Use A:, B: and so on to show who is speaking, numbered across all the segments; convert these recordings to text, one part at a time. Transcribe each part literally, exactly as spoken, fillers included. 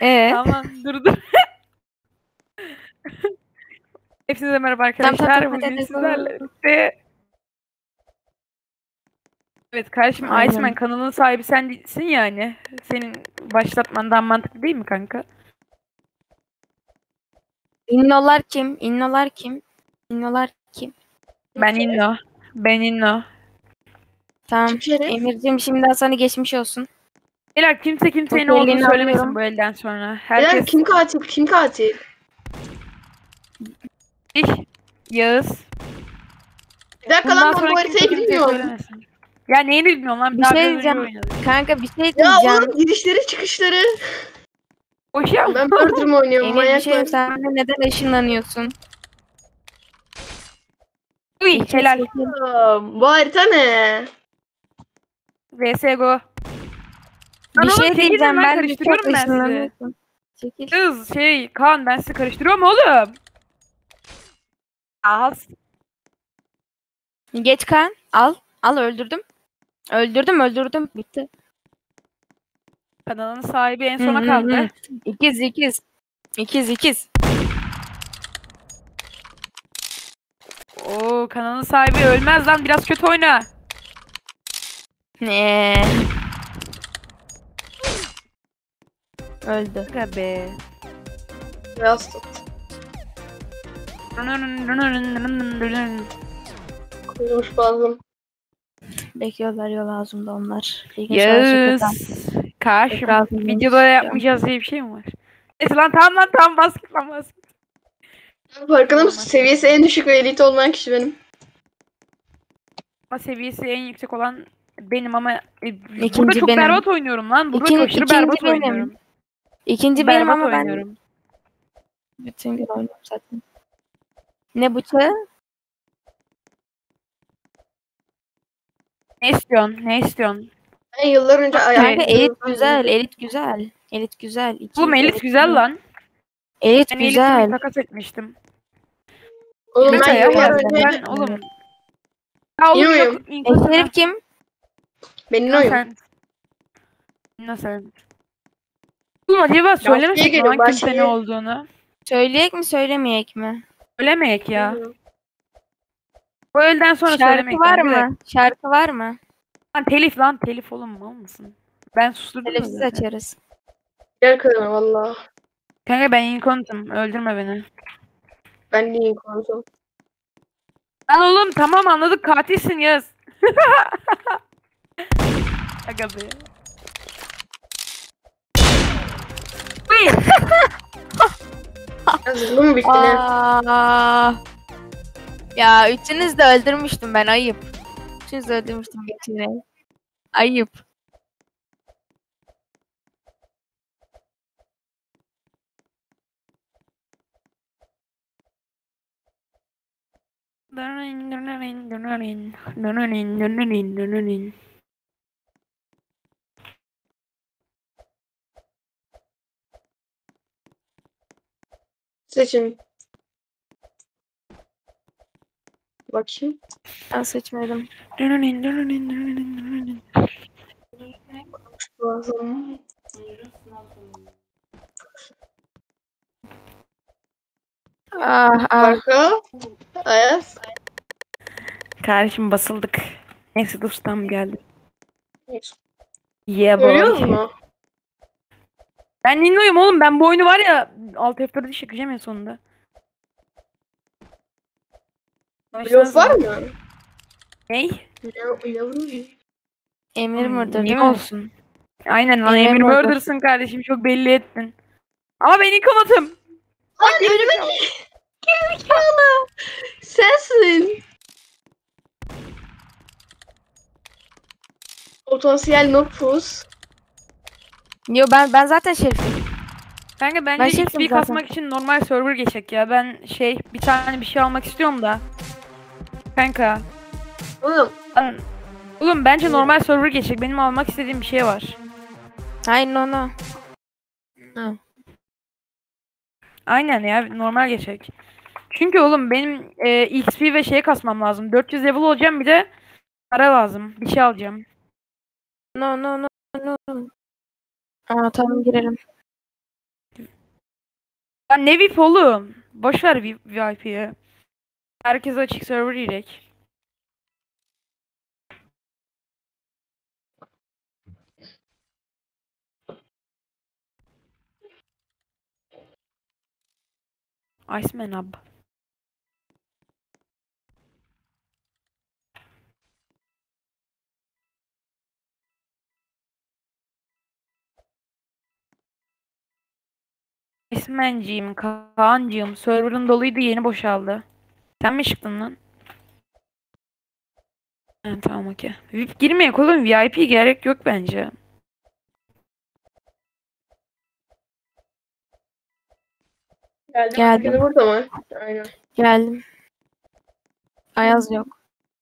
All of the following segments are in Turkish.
A: Ee,
B: Tamam dur dur. Hepinize merhaba
A: tamam tamam
B: arkadaşlar.
A: tamam hadi
B: Bugün
A: hadi.
B: sizlerle birlikte... Evet kardeşim, Iceman
A: Aynen.
B: kanalının sahibi sen değilsin yani. Senin başlatmandan mantıklı değil mi kanka?
A: İnnolar kim? İnnolar kim? İnnolar kim?
B: Ben Inno. Ben Inno.
A: Tamam.
C: Kim Şeref?
A: Emir'cim şimdiden sana geçmiş olsun.
B: Beyler kimse kimseye ne olduğunu
A: Tekelliğini
B: söylemesin
A: alıyorum.
B: bu elden sonra.
C: Beyler
B: Herkes
C: kim katil? Kim katil?
B: iş, Yağız.
C: Bir dakika
B: Bundan
C: lan ben bu
B: sonra kimse
C: haritayı
B: kimseye
C: bilmiyorum.
B: söylemesin. Ya neyini bilmiyorum lan? Bir
A: Bir
B: daha
A: şey
B: biraz önce
A: diyeceğim.
B: oynadık.
A: Kanka bir şey
C: Ya
A: diyeceğim.
C: oğlum girişleri çıkışları.
B: Boş ya.
C: Ben Murder mı oynuyorum
A: Emir bir şey
C: manyaklar.
A: diyeyim. Sen de neden ışınlanıyorsun?
B: Uy helal.
C: Aa, bu harita ne?
B: V S Go. Lan
A: Bir
B: oğlum
A: şey
B: çekilin
A: diyeceğim.
B: lan,
A: Ben de
B: karıştırıyorum
A: çok
B: ben sizi.
A: ışınlanıyorsun. Çekil.
B: Kız şey Kaan, ben sizi karıştırıyorum oğlum. Az.
A: Geç kan. Al. Al öldürdüm. Öldürdüm öldürdüm. Bitti.
B: Kanalın sahibi en
A: Hı,
B: sona
A: hı,
B: kaldı.
A: hı. İkiz ikiz. İkiz ikiz.
B: Oo, kanalın sahibi ölmez lan, biraz kötü oyna.
A: Ne? Öldü.
B: Aga be.
C: Beyaz tut. Koyulmuş bazım.
A: Bekliyorlar yol ağzında onlar. Ligin şu an
B: Yes.
A: şakası.
B: Karşım.
A: Tekrar
B: Videoda yapmayacağız diye bir şey mi var? Neyse lan, tamam lan, tamam, basket lan basket.
C: Farkında mısın? Seviyesi en düşük ve elit olmayan kişi benim.
B: Ama seviyesi en yüksek olan benim ama e, burada
A: İkinci
B: çok
A: benim.
B: berbat oynuyorum lan. Burada
A: İkin-
B: aşırı
A: ikinci
B: berbat
A: benim.
B: oynuyorum.
A: İkinci benim
B: Berbat
A: ama ben
B: oynuyorum.
A: bütün gün oynuyorum zaten. Ne bıçağı?
B: Ne istiyorsun? Ne istiyorsun?
C: Ben yıllar önce
A: Kanka
C: ayağım.
A: elit güzel, elit güzel. Elit güzel. İkiz,
B: Oğlum Elit güzel lan.
A: Elit
B: Ben Elit'imi
A: güzel.
B: takas etmiştim.
C: Oğlum
B: Neyse
C: ben
B: ya,
C: yıllar
B: ben,
C: önce.
B: ben oğlum. Ya oğlum
C: Bilmiyorum.
B: yok. info sana.
A: Eşref kim?
C: Benim oyum.
B: Innocent. Innocent. Oğlum acaba söylemesek mi
C: geliyor,
B: lan kimse
C: bahçeye.
B: ne olduğunu?
A: Söyleyek mi söylemeyek mi?
B: Söylemeyek ya. Bu elden sonra
A: Şarkı
B: söylemek
A: var
B: yani. Bir dakika.
A: mı? Şarkı var mı?
B: Lan telif lan, telif oğlum, mal mısın? Ben susturdum da
A: Telefsiz
B: zaten.
A: açarız.
C: Gel kadına valla.
B: Kanka ben inkontum. Öldürme beni.
C: Ben değilim konuşalım.
B: Lan oğlum tamam, anladık, katilsin yaz. Aga be. Uy.
C: Yazılı mı bitti ne?
A: Aa. Ya üçünüz de öldürmüştüm ben, ayıp. Üçünüz de öldürmüştüm üçünü. Ayıp.
C: Seçin. Bakayım.
A: Ben seçmedim.
C: Lazım.
A: Ah ah.
C: Marka. Ayaz.
B: Kardeşim basıldık. Neyse dostum geldi. Yeah
C: Görüyor
B: boy.
C: musun?
B: Ben Nino'yum oğlum. Ben bu oyunu var ya alt F dört'e çekeceğim en sonunda.
C: Blok var mı?
B: Ney?
C: Yav- Yavrum.
A: Emir
B: Hmm,
A: murder
B: niye
A: değil mi?
B: olsun? Aynen lan,
A: Emir
B: Emir
A: Murder.
B: Murder'sın kardeşim, çok belli ettin. Ama ben inkomatım.
C: Lan önüme gerizekalı. Sensin. Potansiyel nüfus.
A: Yo ben ben zaten şerifim.
B: Kanka
A: Ben
B: bence
A: şefim
B: X P
A: zaten.
B: kasmak için normal server geçecek ya. Ben şey bir tane bir şey almak istiyorum da. Kanka.
C: Oğlum.
B: Lan, oğlum bence normal server geçecek. Benim almak istediğim bir şey var.
A: Hayır no no. No.
B: Aynen ya, normal geçecek. Çünkü oğlum benim e, X P ve şey kasmam lazım. dört yüz level olacağım, bir de para lazım. Bir şey alacağım.
A: No no no no. no. Aa tamam girelim.
B: Ya ne V I P oğlum? Boş ver V I P'yi. Herkes açık server yiyecek. Iceman ab. Iceman'cığım, Kaan'cığım. Server'ın doluydu, yeni boşaldı. Sen mi çıktın lan? Ha, tamam okey. V I P girmeyek oğlum. V I P gerek yok bence.
C: Geldim.
A: Geldim.
C: Herkes burada mı? Aynen.
A: Geldim. Ayaz yok.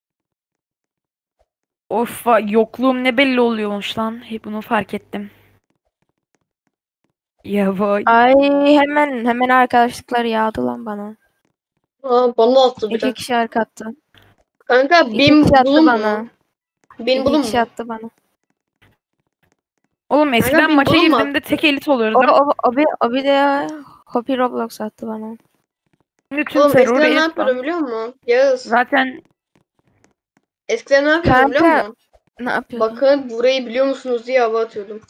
B: Of, yokluğum ne belli oluyormuş lan. Hep bunu fark ettim. Ya vay.
A: Ay hemen hemen arkadaşlıklar yağdı lan bana.
C: Aa, bana attı
A: İki
C: biraz.
A: kişi arka attı.
C: Kanka
A: İki
C: bin
A: kişi attı
C: bulun
A: bana.
C: mu? Bin
A: İki
C: bulun
A: kişi
C: mu?
A: attı bana.
B: Oğlum eskiden
C: bir
B: maça
C: bulunma.
B: girdiğimde tek elit
A: O,
B: oluyordum.
A: o, o, bir, o bir de Hopi Roblox attı bana.
B: Şimdi tüm
C: Oğlum
B: server
C: eskiden ne
B: elit
C: yapıyordum
B: var.
C: biliyor musun? Yağız.
B: Zaten
C: Eskiden ne yapıyordum biliyor
A: Kanka,
C: musun?
A: ne yapıyordun?
C: Bakın burayı biliyor musunuz diye hava atıyordum.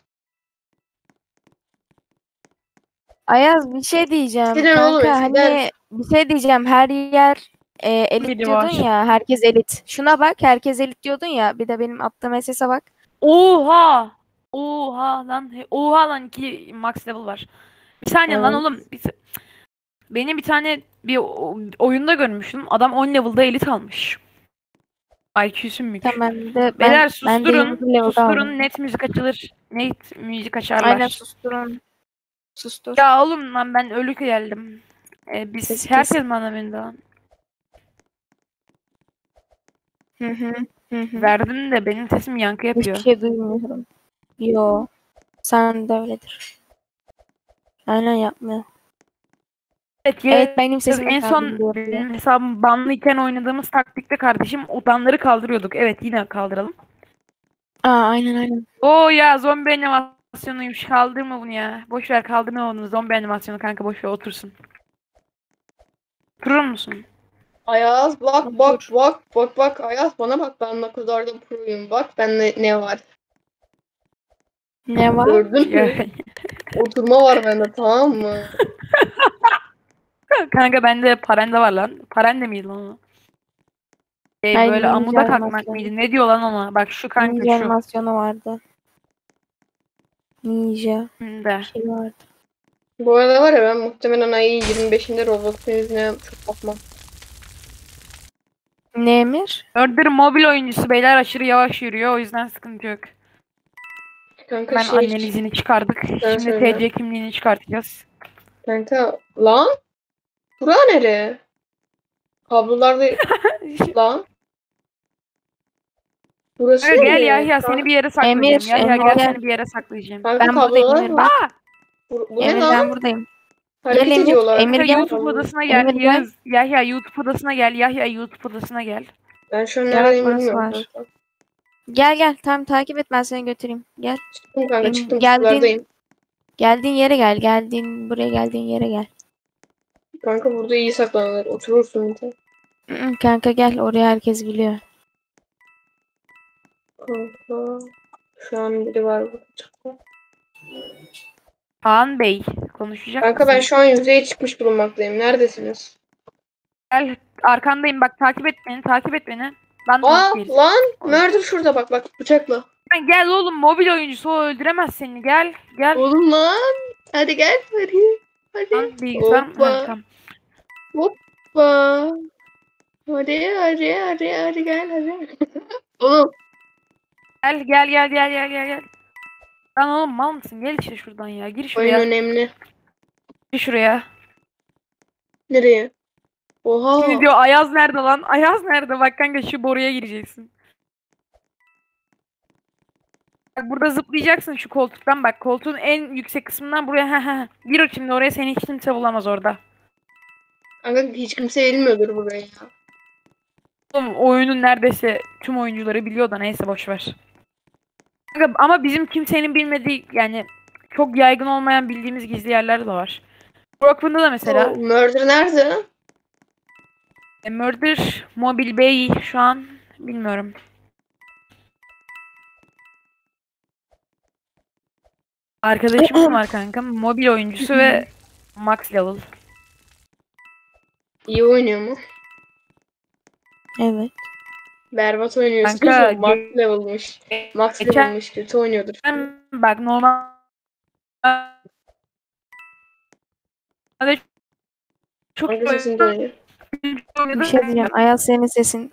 A: Ayaz bir şey diyeceğim
C: Eskiden oğlum,
A: kanka,
C: eskiden.
A: hani bir şey diyeceğim, her yer e, elit
B: biri
A: diyordun
B: var.
A: ya, herkes elit. Şuna bak, herkes elit diyordun ya, bir de benim attığım S S'e bak.
B: Oha! Oha lan. he- Oha lan, iki max level var. Bir saniye lan
A: Evet.
B: oğlum. Bir, benim bir tane bir o- oyunda görmüştüm. Adam on level'da elit almış. I Q'su mük.
A: Tamam, bir de ben,
B: Beyler
A: ben de
B: susturun.
A: yirmi level'da
B: Susturun.
A: aldım.
B: Net müzik açılır. Net müzik
A: Aynen,
B: açarlar.
A: susturun. Sustur.
B: Ya oğlum lan, ben ölü geldim. Ee, biz
A: Sesi
B: herkes
A: kesin.
B: bana bindi lan.
A: Hı hı. Hı hı.
B: Verdim de benim sesim yankı yapıyor.
A: Hiçbir şey duymuyorum. Yo. Sen de öyledir. Aynen, yapmıyor.
B: Evet, ya-
A: Evet, benim sesim
B: en son
A: geldi diye.
B: benim hesabım banlıyken oynadığımız taktikte kardeşim odanları kaldırıyorduk. Evet, yine kaldıralım.
A: Aa, aynen aynen.
B: Oo ya, zombi animasyonuymuş. Kaldırma bunu ya. Boş ver, kaldırma onu. Zombi animasyonu kanka, boş ver, otursun. Oturur musun?
C: Ayaz bak bak
A: Otur.
C: bak bak bak Ayaz bana bak, ben ne kadar da proyum, bak ben ne, ne var.
A: Ne var?
C: Gördün
B: Ya,
C: mü? Oturma var bende, tamam mı?
B: kanka bende parende var lan. Parende miydi lan o? Şey,
A: Hayır,
B: böyle
A: ninja
B: amuda kalkmak
A: animasyonu.
B: mıydı? Ne diyor lan ona? Bak şu kanka,
A: Ninja
B: şu.
A: animasyonu vardı. Ninja
B: Hı, de.
A: şey vardı.
C: Bu arada var ya, ben muhtemelen ayın yirmi beşinde Roblox'un yüzüne çok bakmam.
A: Ne Emir?
B: Murder mobil oyuncusu beyler, aşırı yavaş yürüyor. O yüzden sıkıntı yok.
C: Kanka
B: Ben
C: şey,
B: annenin izini çıkardık. Şimdi
C: söyle.
B: T C kimliğini çıkartacağız.
C: kanka lan bura nere? Kablolarda lan. Burası
B: Gel
C: nere?
B: Yahya, seni bir yere saklayacağım.
A: Emir,
B: Yahya
A: Emir
B: gel,
A: gel.
B: seni bir yere saklayacağım.
C: Kanka
A: Ben buradayım
C: kablolar
A: Emir,
C: var.
A: bak.
C: Bu, bu ne
A: Emir,
C: lan?
A: ben buradayım.
C: Hareket
A: Gel Emir,
C: ediyorlar.
A: Emir
B: Kanka
A: gel.
B: YouTube odasına gel.
A: Emir gel.
B: Yağız. Yahya YouTube odasına gel. Yahya YouTube odasına gel.
C: Ben şu an
A: Gel,
C: neredeyim
A: burası
C: bilmiyorum
A: var.
C: kanka.
A: Gel gel, tamam, takip et, ben seni götüreyim. Gel.
C: Çıktım kanka,
A: Benim
C: çıktım,
A: geldiğim-
C: sulardayım.
A: Geldiğin yere gel. Geldiğin buraya geldiğin yere gel.
C: Kanka burada iyi saklanılır. Oturursun bir de.
A: Hı hı, kanka gel, oraya herkes biliyor.
C: Kanka. Şu an biri var burada. Çıktı.
B: Kaan Bey konuşacak
C: Kanka ben
B: mısın?
C: şu an yüzeye çıkmış bulunmaktayım. Neredesiniz?
B: Gel, arkandayım, bak, takip et beni, takip et beni. Ben de
C: Aa
B: yok birisi.
C: lan! Murder şurada, bak bak bıçakla.
B: Lan gel oğlum, mobil oyuncusu, o öldüremez seni, gel gel.
C: Oğlum lan! Hadi gel hadi. Hadi.
B: Lan bilgisayar mı?
C: Hoppa.
B: Ha, tamam.
C: Hoppa. Hadi hadi hadi hadi gel hadi. Oğlum.
B: Gel gel gel gel gel gel gel. Lan oğlum, mal mısın? Gel işte şuradan ya. Gir
C: Oyun
B: şuraya.
C: önemli.
B: Gir şuraya.
C: Nereye? Oha.
B: Şimdi diyor Ayaz nerede lan? Ayaz nerede? Bak kanka, şu boruya gireceksin. Bak, burada zıplayacaksın şu koltuktan, bak. Koltuğun en yüksek kısmından buraya. Ha ha. Gir şimdi oraya, seni hiç kimse bulamaz orada.
C: Kanka hiç kimse bilmiyordur burayı ya.
B: Oğlum, oyunun neredeyse tüm oyuncuları biliyor da, neyse boş ver. Kanka, ama bizim kimsenin bilmediği, yani çok yaygın olmayan bildiğimiz gizli yerler de var. Brockman'da da mesela.
C: O Murder nerede?
B: E, Murder, Mobile Bay şu an bilmiyorum. Arkadaşım var kanka. Mobil oyuncusu ve max level.
C: İyi oynuyor mu?
A: Evet.
C: Berbat oynuyorsun.
B: Kanka,
C: Max level'mış. Max
B: geçen-
C: level'mış. Kötü oynuyordur.
B: Bak normal çok
C: Hangi sesinde oynuyor?
A: Bir şey diyeceğim. Ayaz senin sesin.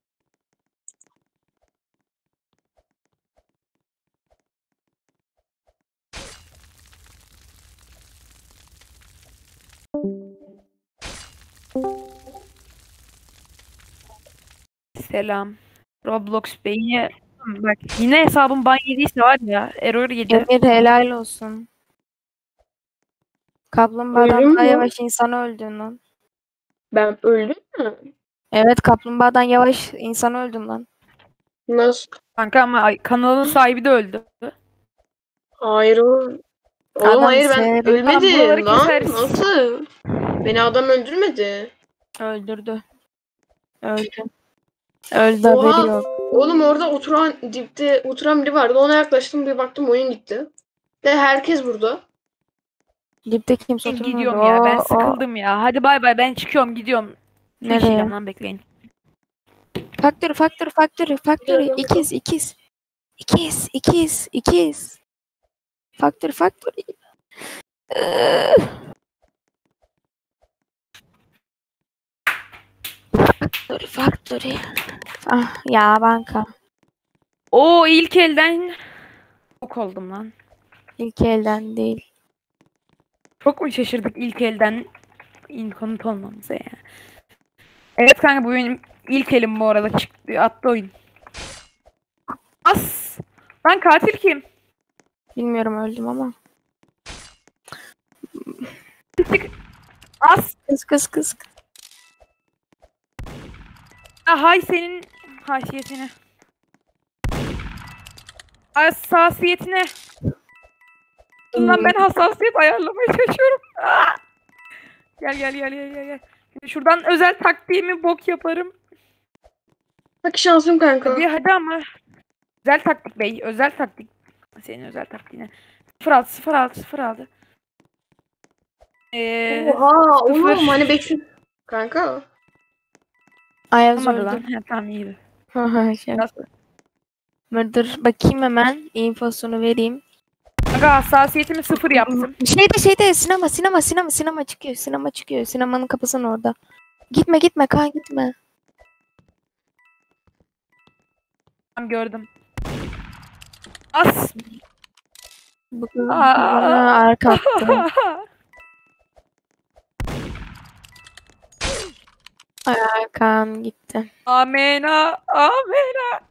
B: Selam. Roblox beyni. Bak yine hesabım ban yediyse var ya error yedi.
A: Emir helal olsun. Kaplumbağadan
C: Öldün
A: daha
C: mü?
A: yavaş insan öldün lan.
C: Ben öldüm mü?
A: Evet, kaplumbağadan yavaş insan öldüm lan.
C: Nasıl?
B: Kanka ama ay- kanalın sahibi de öldü.
C: Hayır o. Oğlum
A: Adam
C: hayır ben
A: severim.
B: Tamam,
C: ölmedim
B: buraları
C: lan.
B: keseriz.
C: Nasıl? Beni adam öldürmedi.
A: Öldürdü. Öldü. Öldü,
C: Oha.
A: haberi yok.
C: Oğlum orada oturan dipte oturan biri vardı. Ona yaklaştım bir baktım oyun gitti. De herkes burada.
A: Dipte kimse
B: Ben
A: oturmuyordu.
B: gidiyorum ya. Ben
A: O- o-
B: sıkıldım ya. Hadi bay bay ben çıkıyorum gidiyorum. Su
A: Nereye?
B: içeceğim lan bekleyin.
A: Factory, factory, factory, factory.
C: Biliyorum.
A: İkiz, ikiz. İkiz, ikiz, ikiz. Factory, factory. Iıı. Factory, factory. Ah ya, banka.
B: Oo ilk elden çok oldum lan.
A: İlk elden değil.
B: Çok mu şaşırdık ilk elden inkonut olmamıza ya. Evet kanka bu benim ilk elim bu arada çıktı attı oyun. As. Lan katil kim?
A: Bilmiyorum, öldüm ama.
B: As.
A: Kız kız kız.
B: Ah, hay senin haysiyetine. Hassasiyetine. Lan ben hassasiyet ayarlamaya çalışıyorum. Ah! Gel gel gel gel gel. gel. Şimdi şuradan özel taktiğimi bok yaparım.
C: Bak şansım kanka.
B: Hadi hadi ama. Özel taktik bey. Özel taktik. Senin özel taktiğine. sıfır altı sıfır altı sıfır altı. Eee.
C: Oha
B: sıfır.
C: oğlum hani beksin. Kanka.
A: Ayaz
B: Olmadı
A: öldü.
B: lan. Ha, tamam iyiydi.
A: Haha, şey.
B: Nasıl?
A: Murder. Bakayım hemen. infosunu vereyim.
B: Kanka hassasiyetimi sıfır yaptım.
A: Şeyde şeyde sinema sinema sinema sinema çıkıyor. Sinema çıkıyor. Sinemanın kapısının orada. Gitme gitme Kaan, gitme.
B: Tamam gördüm. As.
A: Bu kız
B: Aa.
A: bana arka attı. Ay, Kaan gitti.
B: Amena. Amena.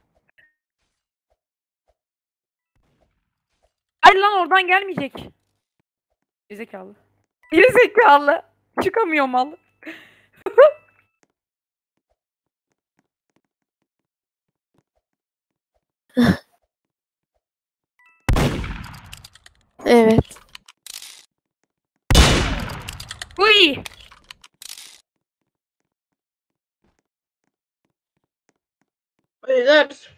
B: Hayır lan oradan gelmeyecek. Gerizekalı. Gerizekalı. Çıkamıyor mal.
A: Evet.
B: Uy.
C: Beyler.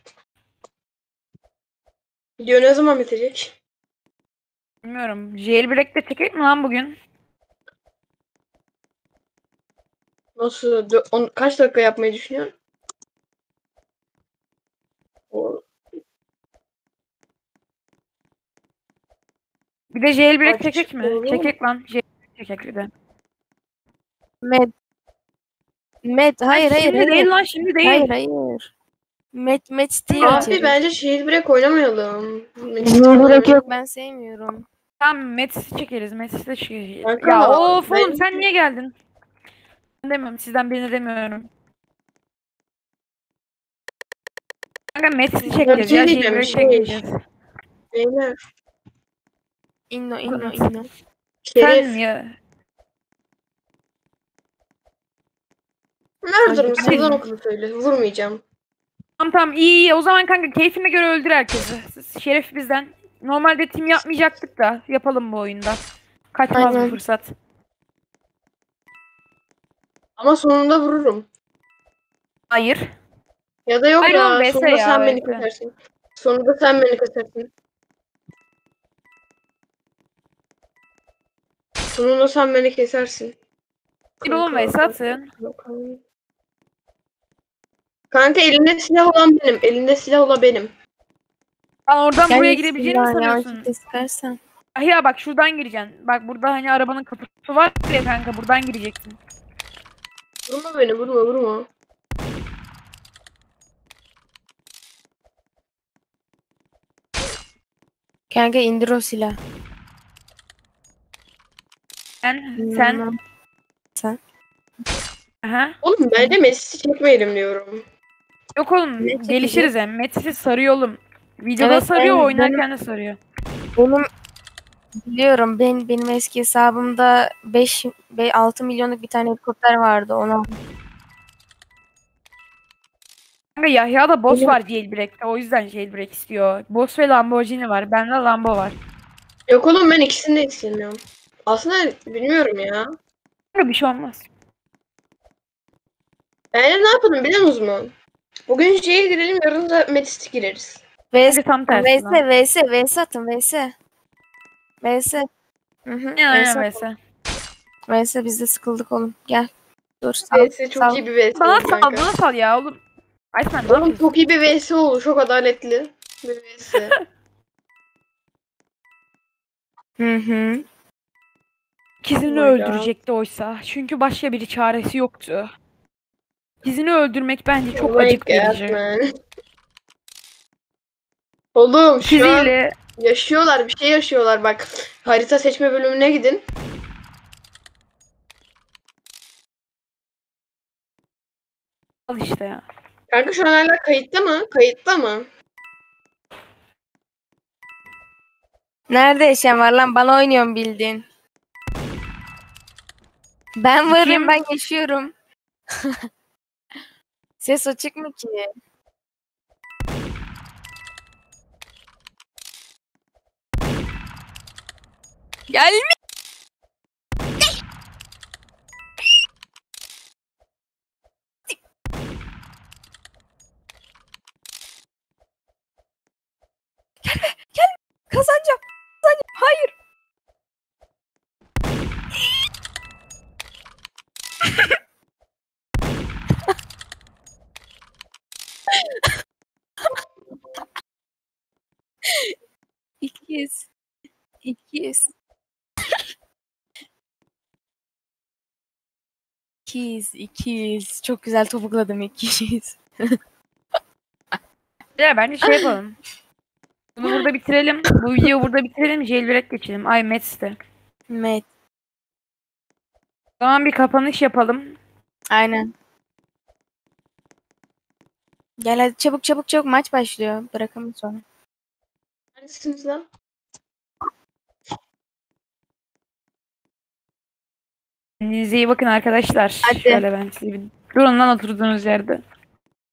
C: Video ne zaman bitecek?
B: Bilmiyorum. Jailbreak'te çekecek mi lan bugün?
C: Nasıl? Dö- on, kaç dakika yapmayı düşünüyorsun? O-
B: Bir de jailbreak
C: Aç,
B: çekecek mi?
C: olur mu?
B: Çekecek lan. Jailbreak çekecek bir de.
A: Med. Med. Hayır hayır
B: Şimdi
A: hayır.
B: değil lan şimdi değil.
A: Hayır hayır. Med Med Steel
C: Abi
A: atıyoruz.
C: bence Jailbreak oynamayalım.
A: Jailbreak yok, ben sevmiyorum.
B: Tamam Metis'i çekeriz. Metis'i de çekeriz.
C: Kanka,
B: Ya of
C: ben-
B: oğlum sen niye geldin? Ben demiyorum. Sizden birini demiyorum. Kanka Metis'i
C: Ya
B: çekeceğiz
C: bir şey
B: ya.
C: diyeceğim,
B: Jailbreak
C: şey-
B: çekeceğiz.
C: Beyler.
A: İnno inno inno.
B: Sen
C: Şerif.
B: ya.
C: Murder
A: Hadi.
C: mısın? Lan okulu söyle. Vurmayacağım.
B: Tamam tamam iyi iyi. O zaman kanka keyfine göre öldür herkesi. Şeref bizden. Normalde team yapmayacaktık da yapalım bu oyunda. Kaçmaz bu
A: Aynen.
B: fırsat.
C: Ama sonunda vururum.
B: Hayır.
C: Ya da yok
B: Hayır
C: ya.
B: oğlum, V S
C: Sonunda
B: ya,
C: sen beni
B: V S.
C: kesersin. Sonunda sen beni kesersin. Sonunda sen beni kesersin.
B: Bir oğlum V S atın.
C: Kanka elinde silah olan benim. Elinde silah olan benim.
B: Lan oradan
A: Gel
B: buraya
A: gitsin
B: girebileceğini mi
A: lan ya,
B: sanıyorsun?
A: ulti sıkarsan.
B: Ah ya bak şuradan gireceksin. Bak burada hani arabanın kapısı var ya kanka, buradan gireceksin.
C: Vurma beni, vurma, vurma.
A: Kanka indir o silah.
B: Sen, sen,
A: Hmm, Sen.
B: aha.
C: Oğlum bence Messi çekmeyelim diyorum.
B: Yok oğlum,
A: Ne çekeceğiz?
B: gelişiriz hem. Metis sarıyor oğlum. Videoda
A: Evet,
B: sarıyor,
A: ben-
B: oynarken de sarıyor.
A: Benim biliyorum, ben benim eski hesabımda beş altı milyonluk bir tane helikopter vardı, onu.
B: Kanka Yahya'da boss
A: Benim-
B: var jailbreak'te, o yüzden jailbreak istiyor. Boss ve Lamborghini var. Bende Lambo var.
C: Yok oğlum ben ikisini de istemiyorum. Aslında bilmiyorum ya.
B: Kanka bir şey olmaz.
C: Yani ne yapalım biliyor musun? Bugün J'ye girelim, yarın da Metis'e gireriz.
A: VS,
B: Bence tam tersi
A: VS,
B: lan.
A: VS, VS atın, VS. VS. Hı hı.
B: Ne aynen
A: VS,
B: mesela.
A: VS biz de sıkıldık oğlum. Gel. Dur, sal,
C: V S çok
A: sal.
C: iyi bir V S
B: Bana
C: oldu
B: sal,
C: kanka.
B: bana sal ya oğlum. Iceman ne
C: Oğlum
B: yapıyorsun?
C: çok iyi bir V S oldu. Çok adaletli bir V S.
A: Hı hı.
B: İkizini
C: Oh my God.
B: öldürecekti oysa. Çünkü başka bir çaresi yoktu. İkizini öldürmek bence çok
C: Oh my
B: acık
C: God,
B: verici.
C: man. Oğlum şu an
B: İkiziyle
C: yaşıyorlar. Bir şey yaşıyorlar bak. Harita seçme bölümüne gidin.
B: al işte ya.
C: Kanka şu an hala kayıtta mı? Kayıtta mı?
A: Nerede yaşayan var lan? Bana oynuyorum bildiğin. Ben varım,
B: Kim?
A: ben yaşıyorum. Ses açık mı ki? Gelme. Kazanacağım. Kazanacağım. Hayır. İkiyiz. İkiyiz. İkiyiz. İkiyiz. Çok güzel topukladım, ikiyiz.
B: Ya bence şey yapalım. Bunu burada bitirelim. Bu videoyu burada bitirelim. Jailbreak geçelim. Ay Metz'te.
A: Met.
B: O zaman bir kapanış yapalım.
A: Aynen. Gel hadi, çabuk çabuk çabuk, maç başlıyor. Bırakamam sonra.
C: Neredesiniz lan?
B: Kendinize iyi bakın arkadaşlar.
A: Hadi.
B: Şöyle ben sizi bir... Durun lan oturduğunuz yerde.